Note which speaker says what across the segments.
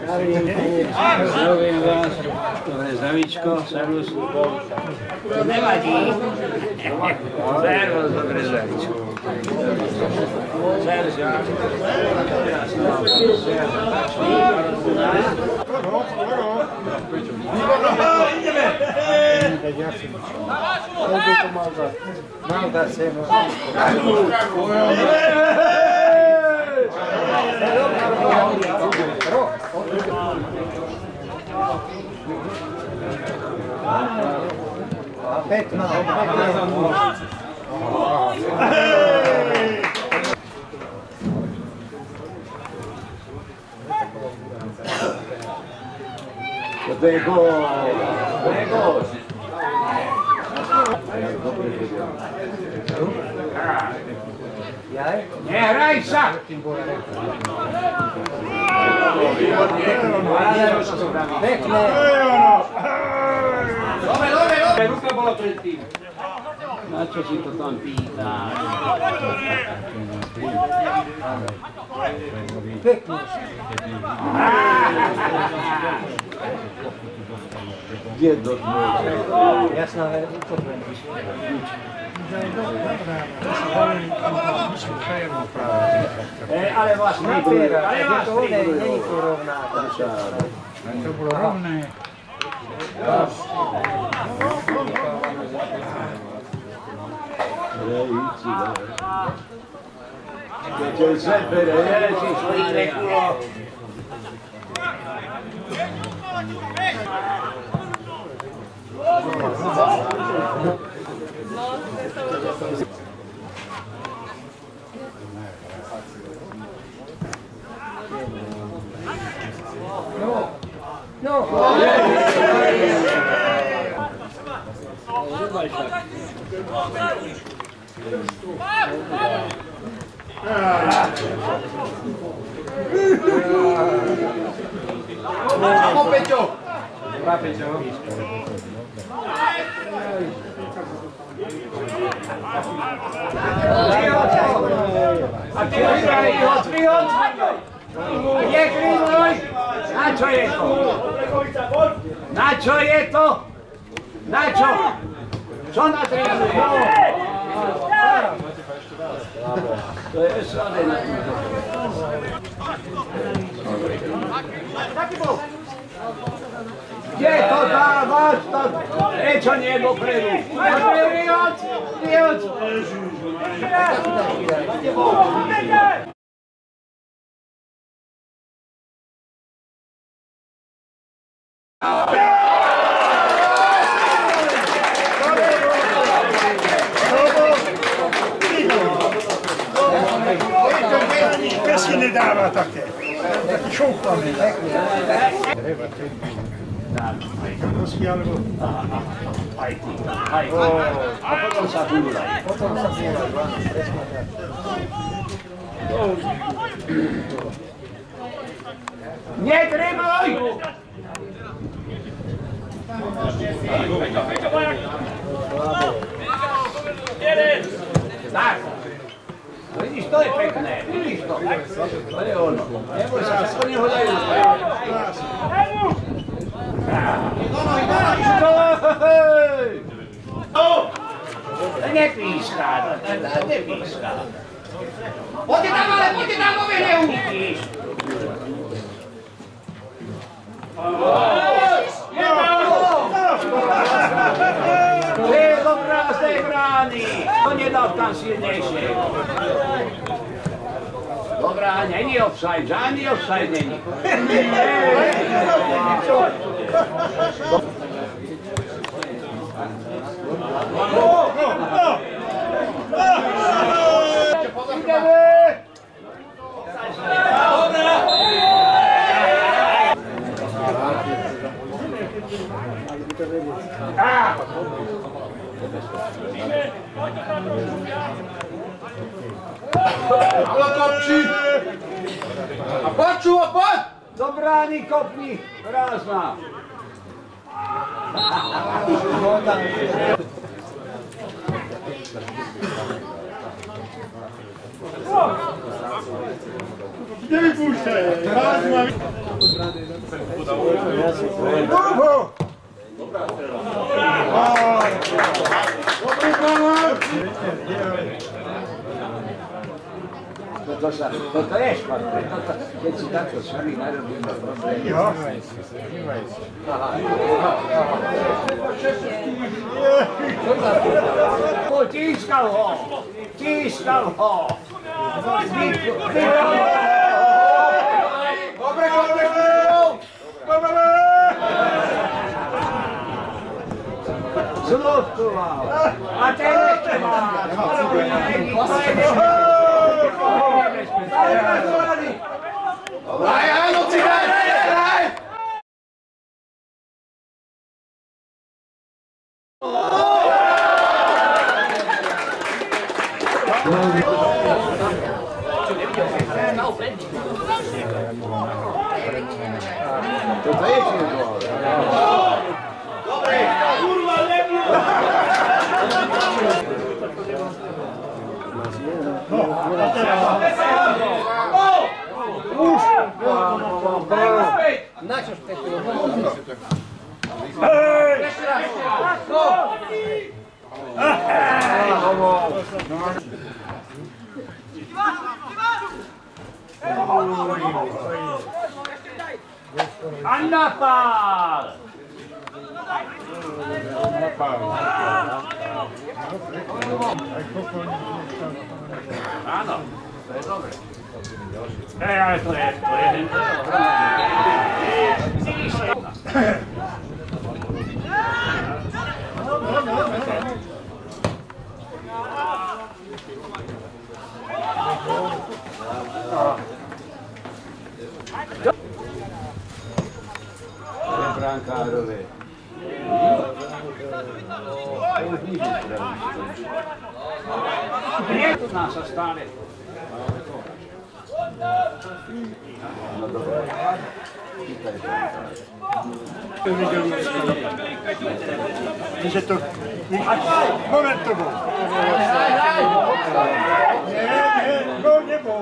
Speaker 1: Zdravím vás. Dobre, zdravíčko, servus. To nevadí. Servus, dobre, zdravíčko. Servus. Nie hraj sa! Pekné! Dobre! Ruka bola pred tým. Na čo si to tam pýtáš? Pekné! Kde do dne? Jasná, to premyš. Ale vás nebiera, ale to není to rovná. To bolo rovné. Keď sa bere, ježiš, lítre kulo. No. Peťo. A ty vyhod. Je Krivoj. Na čo je to? Na čo je to? Na čo? Čo na trénu? To je srade na týmto. Kde to dávaš? Prečo nie dopredu? Vyhod!
Speaker 2: Pesky nedáva také. Taký šouplavý. Pesky alebo...
Speaker 1: Aj ty. A potom sa húľaj. Netrebuj! Tak. Vidíš, to je pekné. Vidíš to. To je ono. Neboj sa, oni ho dajú. Nepíska. Nepíska. Poďte tam, ale poďte tam, bo vy neuvidíš. To je dobrá z tej brány. To nedal tam silnejšie. Dobrá, není offside, žádný offside není.
Speaker 3: A počúva, poď!
Speaker 1: Do brány kopni, krásna.
Speaker 2: Nevypúšťaj! Dobro!
Speaker 1: To je špatné, keď si takto sami narobíme problém.
Speaker 2: Jo.
Speaker 1: Tískal ho! Tískal ho!
Speaker 3: Dobre, dobre!
Speaker 1: Zlotkoval! A ten ešte má!
Speaker 3: Daj, áno, si daj, daj!
Speaker 1: To je tiež gól.
Speaker 3: Dobre, kurva, levno!
Speaker 4: Načo špekulo?
Speaker 3: Ešte raz! No!
Speaker 1: A napál! Áno, to je dobre. Ale to je jeden. Brankárové. Prieto nás sa stále. No dobre.
Speaker 2: Že to... Moment to bol. Nie, gól nebol.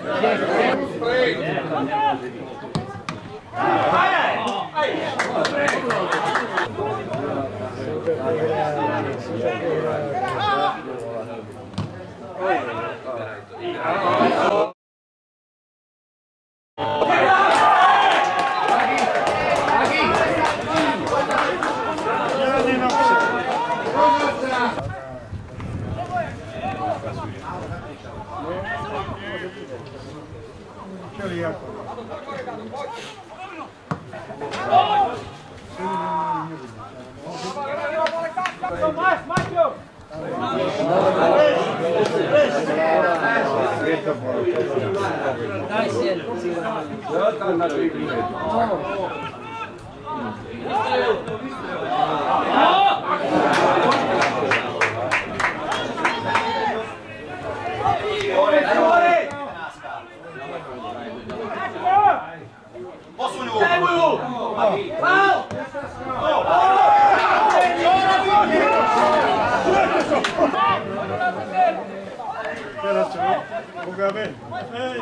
Speaker 2: Teraz čo? Bogáme? Hej!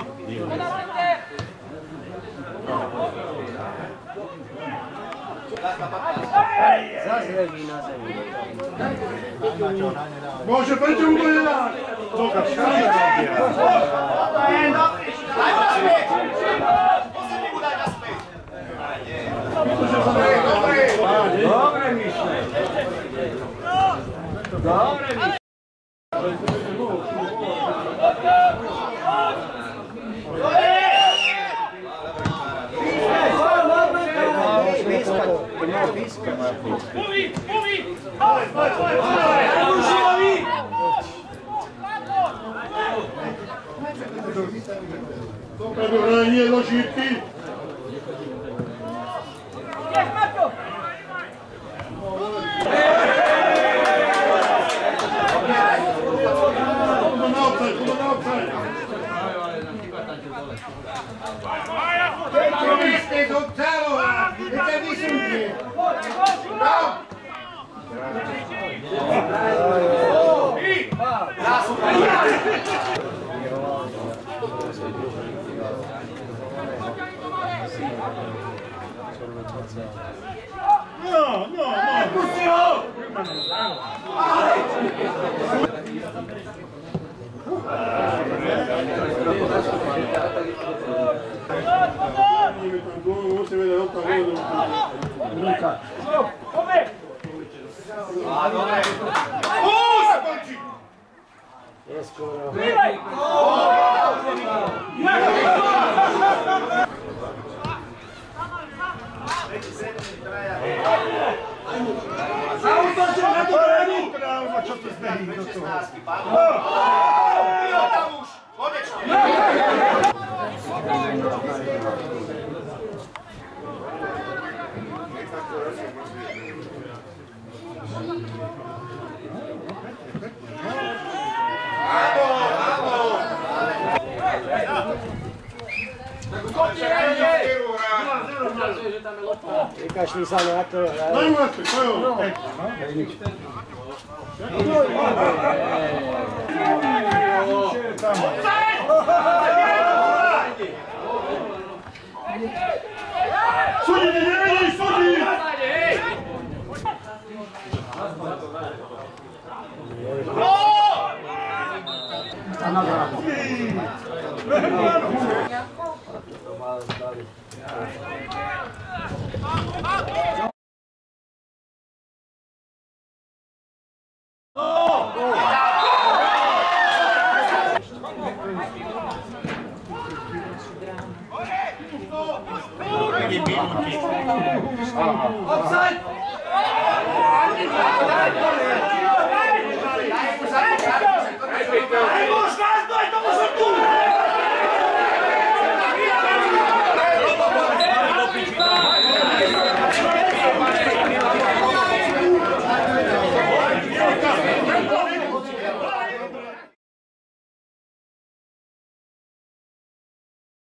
Speaker 4: Zazreví na zemi.
Speaker 2: Bože, prečo mu to nedá? Boga, škáda robia.
Speaker 1: Dobre, Mišle. Dobre, Mišle.
Speaker 2: Dobre, nie do šírky. No, no, no.
Speaker 1: Pusti ho!
Speaker 2: Non si vede l'altra cosa.
Speaker 4: Escono.
Speaker 2: Ma čo to zbehli do toho?
Speaker 3: Tam už, konečne.
Speaker 4: Vykašli sa na to.
Speaker 2: Daj mu naspäť, to jo. Sudi, nevidíš, sudi!
Speaker 1: Offside!